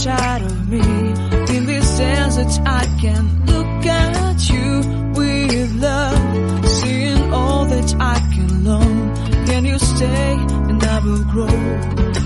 inside of me. In this dance that I can look at you with love, seeing all that I can learn. Can you stay and I will grow?